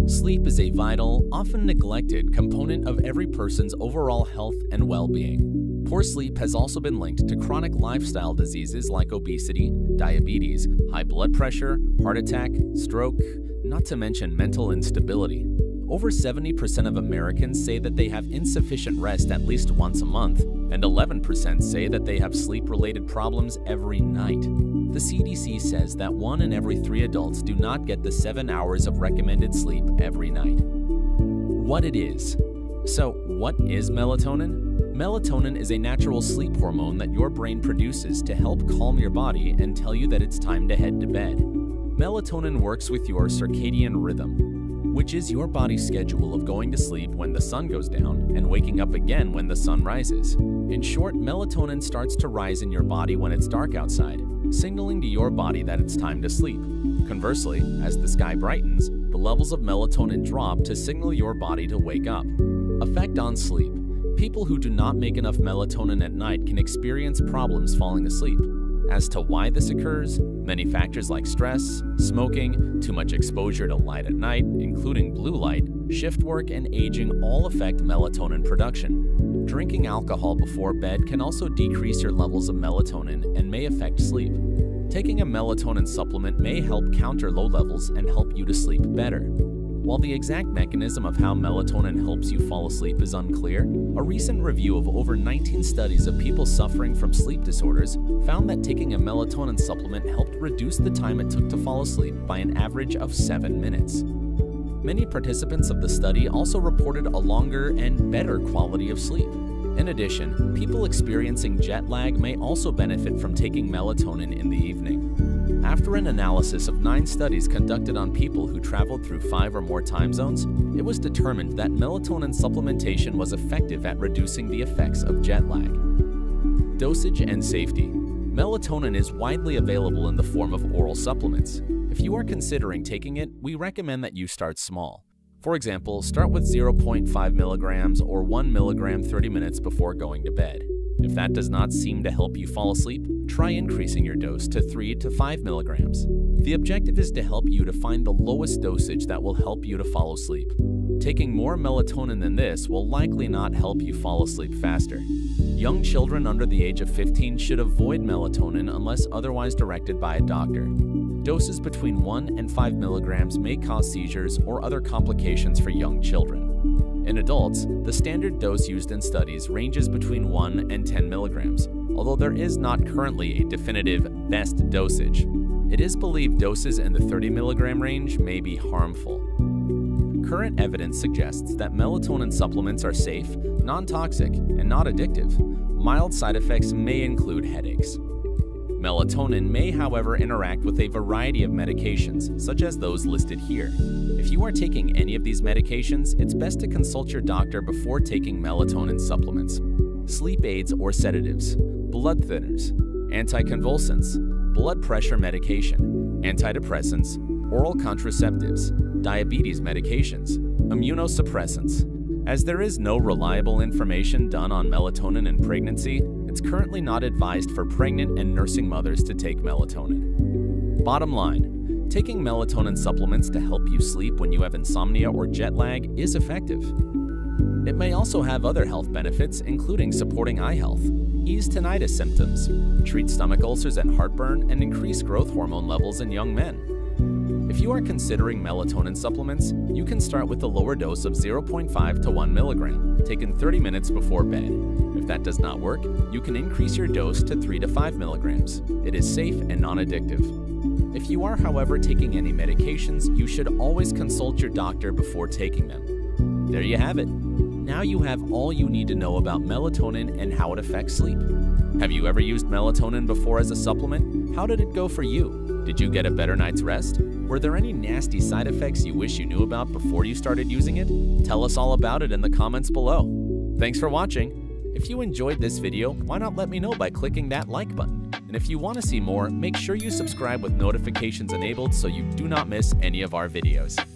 Sleep is a vital, often neglected component of every person's overall health and well-being. Poor sleep has also been linked to chronic lifestyle diseases like obesity, diabetes, high blood pressure, heart attack, stroke, not to mention mental instability. Over 70% of Americans say that they have insufficient rest at least once a month, and 11% say that they have sleep-related problems every night. The CDC says that 1 in every 3 adults do not get the 7 hours of recommended sleep every night. What it is. So, what is melatonin? Melatonin is a natural sleep hormone that your brain produces to help calm your body and tell you that it's time to head to bed. Melatonin works with your circadian rhythm, which is your body's schedule of going to sleep when the sun goes down and waking up again when the sun rises. In short, melatonin starts to rise in your body when it's dark outside, signaling to your body that it's time to sleep. Conversely, as the sky brightens, the levels of melatonin drop to signal your body to wake up. Effect on sleep. People who do not make enough melatonin at night can experience problems falling asleep. As to why this occurs, many factors like stress, smoking, too much exposure to light at night, including blue light, shift work, and aging all affect melatonin production. Drinking alcohol before bed can also decrease your levels of melatonin and may affect sleep. Taking a melatonin supplement may help counter low levels and help you to sleep better. While the exact mechanism of how melatonin helps you fall asleep is unclear, a recent review of over 19 studies of people suffering from sleep disorders found that taking a melatonin supplement helped reduce the time it took to fall asleep by an average of 7 minutes. Many participants of the study also reported a longer and better quality of sleep. In addition, people experiencing jet lag may also benefit from taking melatonin in the evening. After an analysis of 9 studies conducted on people who traveled through 5 or more time zones, it was determined that melatonin supplementation was effective at reducing the effects of jet lag. Dosage and safety. Melatonin is widely available in the form of oral supplements. If you are considering taking it, we recommend that you start small. For example, start with 0.5 milligrams or 1 milligram 30 minutes before going to bed. If that does not seem to help you fall asleep, try increasing your dose to 3 to 5 milligrams. The objective is to help you to find the lowest dosage that will help you to fall asleep. Taking more melatonin than this will likely not help you fall asleep faster. Young children under the age of 15 should avoid melatonin unless otherwise directed by a doctor. Doses between 1 and 5 milligrams may cause seizures or other complications for young children. In adults, the standard dose used in studies ranges between 1 and 10 milligrams, although there is not currently a definitive best dosage. It is believed doses in the 30 milligram range may be harmful. Current evidence suggests that melatonin supplements are safe, non-toxic, and not addictive. Mild side effects may include headaches. Melatonin may, however, interact with a variety of medications, such as those listed here. If you are taking any of these medications, it's best to consult your doctor before taking melatonin supplements. Sleep aids or sedatives, blood thinners, anticonvulsants, blood pressure medication, antidepressants, oral contraceptives, diabetes medications, immunosuppressants. As there is no reliable information done on melatonin in pregnancy, it's currently not advised for pregnant and nursing mothers to take melatonin. Bottom line, taking melatonin supplements to help you sleep when you have insomnia or jet lag is effective. It may also have other health benefits, including supporting eye health, ease tinnitus symptoms, treat stomach ulcers and heartburn, and increase growth hormone levels in young men. If you are considering melatonin supplements, you can start with a lower dose of 0.5 to 1 milligram, taken 30 minutes before bed. If that does not work, you can increase your dose to 3 to 5 milligrams. It is safe and non-addictive. If you are, however, taking any medications, you should always consult your doctor before taking them. There you have it. Now you have all you need to know about melatonin and how it affects sleep. Have you ever used melatonin before as a supplement? How did it go for you? Did you get a better night's rest? Were there any nasty side effects you wish you knew about before you started using it? Tell us all about it in the comments below. Thanks for watching. If you enjoyed this video, why not let me know by clicking that like button? And if you want to see more, make sure you subscribe with notifications enabled so you do not miss any of our videos.